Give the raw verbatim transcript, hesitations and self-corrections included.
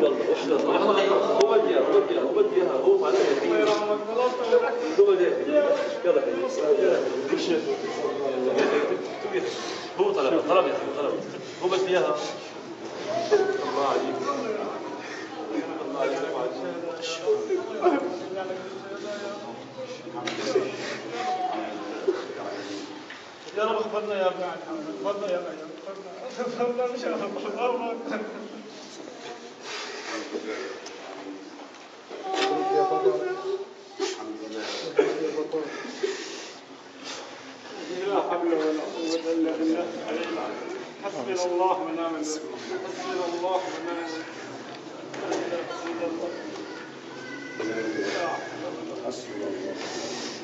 يلا هو بديها هو بديها هو بديها هو معنا الله يرحمك هو بديها يلا هو طلب طلب يا اخي طلب هو بديها الله عليك الله عليك يا رب اخبرنا يا ابن اخبرنا يا ابن اخبرنا ان شاء الله لا حول ولا قوة إلا بالله حسبنا الله ونعم الوكيل حسبنا الله ونعم الوكيل حسبنا الله